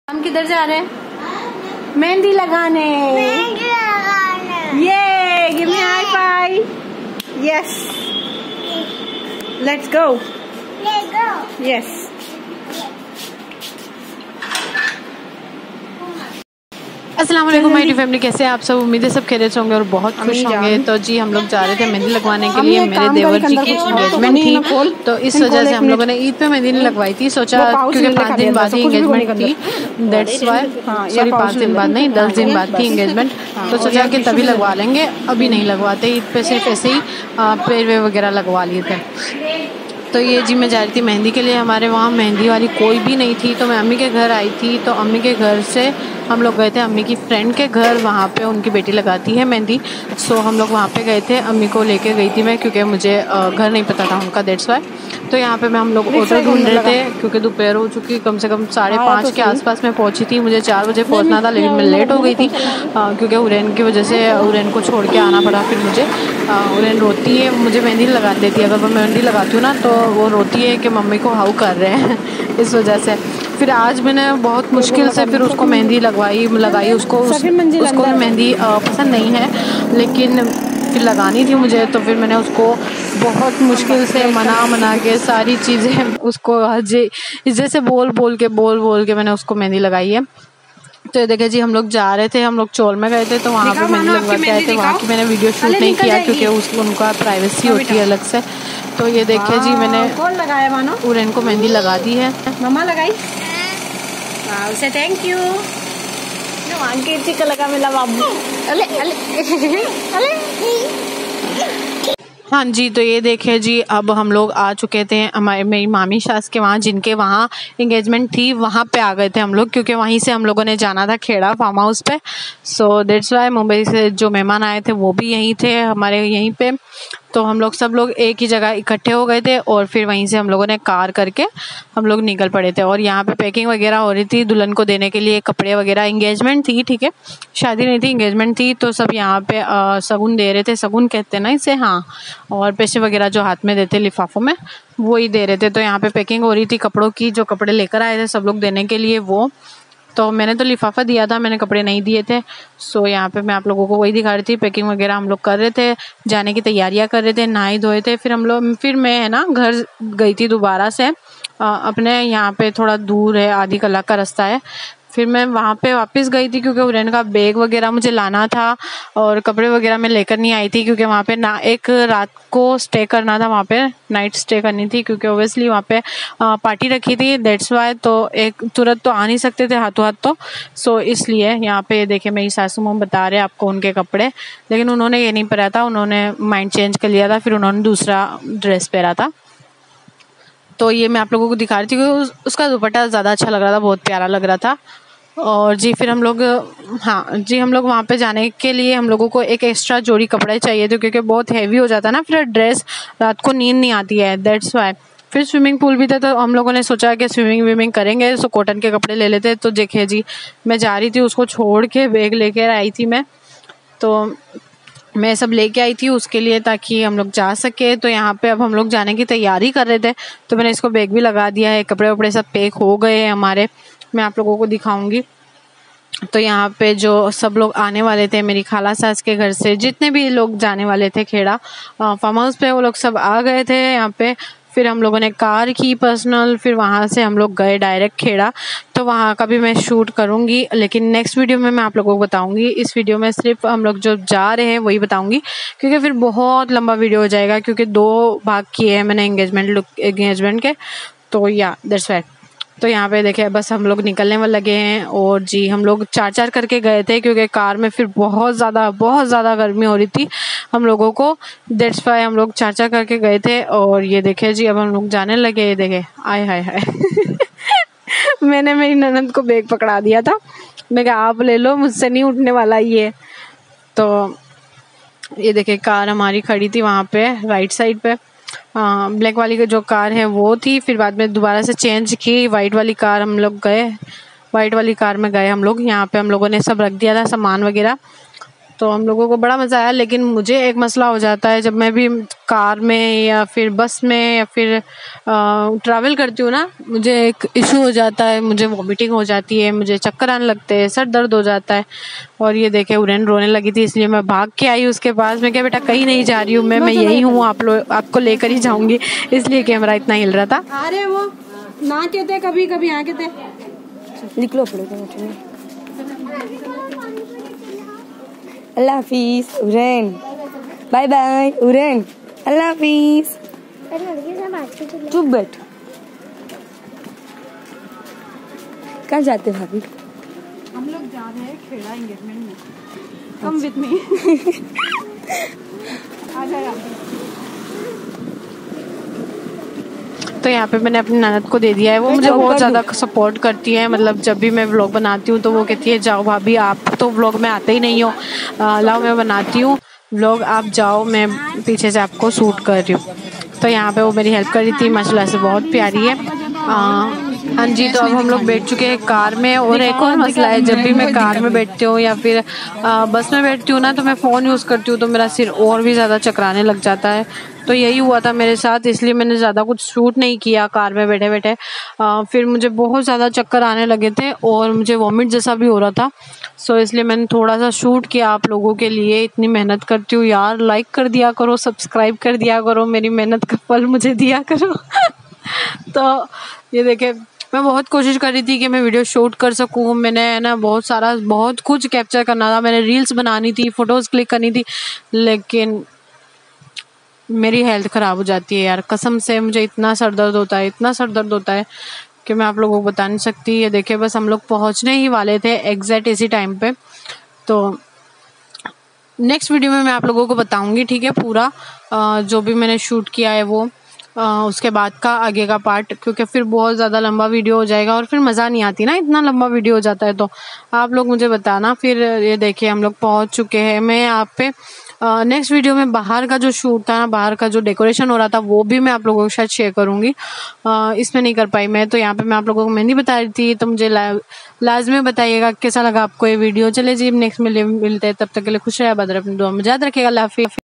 हम किधर जा रहे हैं? मेहंदी लगाने। ये give me high five. Yes, let's go. Yes. अस्सलाम वालेकुम माय डियर फैमिली, कैसे हैं आप सब? उम्मीद है सब खैरियत से होंगे और बहुत खुश होंगे। तो जी हम लोग जा रहे थे मेहंदी लगवाने के लिए। मेरे देवर जी की एंगेजमेंट थी, तो इस वजह से हम लोगों ने ईद पे मेहंदी नहीं लगवाई थी। सोचा क्योंकि 5 दिन बाद ही एंगेजमेंट थी, दैट्स वाई। सॉरी 5 दिन बाद नहीं, 10 दिन बाद थी एंगेजमेंट। तो सोचा कि तभी लगवा लेंगे, अभी नहीं लगवाते। ईद पे सिर्फ ऐसे ही पेरवे वगैरह लगवा लिए थे। तो ये जी मैं जा रही थी मेहंदी के लिए। हमारे वहाँ मेहंदी वाली कोई भी नहीं थी, तो मैं अम्मी के घर आई थी। तो अम्मी के घर से हम लोग गए थे अम्मी की फ्रेंड के घर, वहाँ पे उनकी बेटी लगाती है मेहंदी। सो हम लोग वहाँ पे गए थे, अम्मी को लेके गई थी मैं, क्योंकि मुझे घर नहीं पता था उनका, दैट्स वाई। तो यहाँ पे हम लोग ऑटो ढूंढ रहे थे, क्योंकि दोपहर हो चुकी, कम से कम 5:30 के आसपास में पहुँची थी। मुझे 4 बजे पहुँचना था, लेकिन मैं लेट हो गई थी क्योंकि उरैन की वजह से उरैन को छोड़ के आना पड़ा। फिर मुझे उरैन रोती है, मुझे मेहंदी लगा देती है। अगर मैं मेहंदी लगाती हूँ ना तो वो रोती है कि मम्मी को हाउ कर रहे हैं इस वजह से। फिर आज मैंने बहुत मुश्किल से फिर उसको मेहंदी लगाई। उसको मेहंदी पसंद नहीं है, लेकिन फिर लगानी थी मुझे। तो फिर मैंने उसको बहुत मुश्किल से मना के सारी चीज़ें उसको जैसे बोल के मैंने उसको मेहंदी लगाई है। तो ये देखिए जी हम लोग जा रहे थे, हम लोग चौल में गए थे, तो वहाँ पे मेहंदी लगवा के आए थे। वहाँ की मैंने वीडियो शूट नहीं किया क्योंकि उनका प्राइवेसी होती है अलग से। तो ये देखिए जी मैंने कौन लगाया मानो? उरैन को मेहंदी लगा दी है। मम्मा लगाई। उसे थैंक यू। लगा मिला बाबू। अले अले अले। हाँ जी, तो ये देखिए जी अब हम लोग आ चुके थे मेरी मामी सास के वहाँ, जिनके वहाँ एंगेजमेंट थी, वहाँ पे आ गए थे हम लोग, क्योंकि वहीं से हम लोगों ने जाना था खेड़ा फार्म हाउस पे। सो दैट्स वाई मुंबई से जो मेहमान आए थे वो भी यहीं थे हमारे यहीं पे। तो हम लोग सब लोग एक ही जगह इकट्ठे हो गए थे और फिर वहीं से हम लोगों ने कार करके हम लोग निकल पड़े थे। और यहाँ पे पैकिंग वगैरह हो रही थी दुल्हन को देने के लिए, कपड़े वगैरह। एंगेजमेंट थी, ठीक है, शादी नहीं थी, एंगेजमेंट थी। तो सब यहाँ पे शगुन दे रहे थे, शगुन कहते हैं ना इसे, हाँ। और पैसे वगैरह जो हाथ में देते लिफाफों में, वो ही दे रहे थे। तो यहाँ पे पैकिंग हो रही थी कपड़ों की, जो कपड़े लेकर आए थे सब लोग देने के लिए वो। तो मैंने तो लिफाफा दिया था, मैंने कपड़े नहीं दिए थे। सो यहाँ पे मैं आप लोगों को वही दिखा रही थी। पैकिंग वगैरह हम लोग कर रहे थे, जाने की तैयारियां कर रहे थे, नहाए धोए थे। फिर मैं है ना घर गई थी दोबारा से अपने यहाँ पे, थोड़ा दूर है, आधी कलाक का रास्ता है। फिर मैं वहाँ पे वापस गई थी क्योंकि उरैन का बैग वगैरह मुझे लाना था और कपड़े वगैरह मैं लेकर नहीं आई थी, क्योंकि वहाँ पे ना एक रात को स्टे करना था, वहाँ पे नाइट स्टे करनी थी, क्योंकि ओबियसली वहाँ पे पार्टी रखी थी, दैट्स वाई। तो एक तुरंत तो आ नहीं सकते थे हाथों हाथ, तो सो इसलिए यहाँ पे देखिए मेरी सासू माँ बता रहे आपको उनके कपड़े, लेकिन उन्होंने ये नहीं पहना था, उन्होंने माइंड चेंज कर लिया था, फिर उन्होंने दूसरा ड्रेस पहना था। तो ये मैं आप लोगों को दिखा रही थी क्योंकि उसका दुपट्टा ज़्यादा अच्छा लग रहा था, बहुत प्यारा लग रहा था। और जी फिर हम लोग, हाँ जी, हम लोग वहाँ पे जाने के लिए हम लोगों को एक एक्स्ट्रा जोड़ी कपड़े चाहिए थे, क्योंकि बहुत हैवी हो जाता है ना फिर ड्रेस, रात को नींद नहीं आती है, दैट्स वाई। फिर स्विमिंग पूल भी था, तो हम लोगों ने सोचा कि स्विमिंग करेंगे, सो कॉटन के कपड़े ले लेते। तो देखिए जी मैं जा रही थी, उसको छोड़ के बैग लेकर आई थी मैं, तो मैं सब लेके आई थी उसके लिए ताकि हम लोग जा सके। तो यहाँ पे अब हम लोग जाने की तैयारी कर रहे थे, तो मैंने इसको बैग भी लगा दिया है, कपड़े वपड़े सब पैक हो गए हैं हमारे, मैं आप लोगों को दिखाऊंगी। तो यहाँ पे जो सब लोग आने वाले थे मेरी खाला सास के घर से, जितने भी लोग जाने वाले थे खेड़ा फार्म हाउस पे, वो लोग सब आ गए थे यहाँ पे। फिर हम लोगों ने कार की पर्सनल, फिर वहाँ से हम लोग गए डायरेक्ट खेड़ा। तो वहाँ का भी मैं शूट करूँगी, लेकिन नेक्स्ट वीडियो में मैं आप लोगों को बताऊँगी। इस वीडियो में सिर्फ हम लोग जो जा रहे हैं वही बताऊँगी, क्योंकि फिर बहुत लंबा वीडियो हो जाएगा, क्योंकि 2 भाग किए हैं मैंने एंगेजमेंट के। तो या दैट्स वाई। तो यहाँ पे देखिए बस हम लोग निकलने वाले लगे हैं। और जी हम लोग 4-4 करके गए थे, क्योंकि कार में फिर बहुत ज़्यादा गर्मी हो रही थी हम लोगों को, दैट्स वाई हम लोग 4-4 करके गए थे। और ये देखिए जी अब हम लोग जाने लगे, ये देखे, आय हाय हाय मैंने मेरी ननद को बैग पकड़ा दिया था, मैं कहा आप ले लो, मुझसे नहीं उठने वाला ये। तो ये देखिए कार हमारी खड़ी थी वहाँ पे राइट साइड पे, ब्लैक वाली जो कार है वो थी। फिर बाद में दोबारा से चेंज की, वाइट वाली कार हम लोग गए, वाइट वाली कार में गए हम लोग। यहाँ पे हम लोगों ने सब रख दिया था सामान वगैरह। तो हम लोगों को बड़ा मज़ा आया। लेकिन मुझे एक मसला हो जाता है, जब मैं भी कार में या फिर बस में या फिर ट्रैवल करती हूँ ना, मुझे एक इशू हो जाता है, मुझे वॉमिटिंग हो जाती है, मुझे चक्कर आने लगते हैं, सर दर्द हो जाता है। और ये देखे उरेन रोने लगी थी, इसलिए मैं भाग के आई उसके पास। मैं क्या बेटा कहीं नहीं जा रही हूँ, मैं यही हूँ, आपको लेकर ही जाऊँगी, इसलिए कैमरा इतना हिल रहा था। अरे वो ना कहते कभी कभी यहाँ कहते निकलो पड़ेगा। अल्लाह हाफिज उरेन, बाय बाय उरेन, अल्लाह हाफिज। चुप बैठ। कहाँ जाते भाभी? हम लोग जा रहे हैं खेड़ा एंगेजमेंट में। Come with me. आ जाए। तो यहाँ पे मैंने अपनी ननद को दे दिया है, वो मुझे बहुत ज़्यादा सपोर्ट करती है। मतलब जब भी मैं व्लॉग बनाती हूँ तो वो कहती है जाओ भाभी, आप तो व्लॉग में आते ही नहीं हो, लाओ मैं बनाती हूँ व्लॉग, आप जाओ, मैं पीछे से आपको शूट कर रही हूँ। तो यहाँ पे वो मेरी हेल्प कर रही थी, माशाल्लाह से बहुत प्यारी है। हाँ जी, तो अब हम लोग बैठ चुके हैं कार में। और एक और मसला है, जब भी मैं कार में बैठती हूँ या फिर बस में बैठती हूँ ना, तो मैं फ़ोन यूज़ करती हूँ तो मेरा सिर और भी ज़्यादा चकराने लग जाता है। तो यही हुआ था मेरे साथ, इसलिए मैंने ज़्यादा कुछ शूट नहीं किया कार में बैठे बैठे। फिर मुझे बहुत ज़्यादा चक्कर आने लगे थे और मुझे वॉमिट जैसा भी हो रहा था। सो इसलिए मैंने थोड़ा सा शूट किया आप लोगों के लिए। इतनी मेहनत करती हूँ यार, लाइक कर दिया करो, सब्सक्राइब कर दिया करो, मेरी मेहनत का फल मुझे दिया करो। तो ये देखे, मैं बहुत कोशिश कर रही थी कि मैं वीडियो शूट कर सकूँ। मैंने ना बहुत कुछ कैप्चर करना था, मैंने रील्स बनानी थी, फ़ोटोज़ क्लिक करनी थी, लेकिन मेरी हेल्थ ख़राब हो जाती है यार, कसम से। मुझे इतना सर दर्द होता है कि मैं आप लोगों को बता नहीं सकती। ये देखिए, बस हम लोग पहुंचने ही वाले थे एग्जैक्ट इसी टाइम पे। तो नेक्स्ट वीडियो में मैं आप लोगों को बताऊंगी, ठीक है, पूरा जो भी मैंने शूट किया है वो, उसके बाद का आगे का पार्ट, क्योंकि फिर बहुत ज़्यादा लंबा वीडियो हो जाएगा और फिर मज़ा नहीं आती ना, इतना लंबा वीडियो हो जाता है। तो आप लोग मुझे बताना। फिर ये देखिए हम लोग पहुंच चुके हैं। मैं यहाँ पे नेक्स्ट वीडियो में बाहर का जो शूट था ना, बाहर का जो डेकोरेशन हो रहा था, वो भी मैं आप लोगों के साथ शेयर करूँगी। इसमें नहीं कर पाई मैं, तो यहाँ पे मैं आप लोगों को मेहंदी बता रही थी। तो मुझे लाजमी बताइएगा कैसा लगा आपको ये वीडियो। चले जी, नेक्स्ट मिलते हैं, तब तक के लिए खुश रहे, बदर अपनी दुआ में याद रखिएगा। अल्लाह हाफिज़।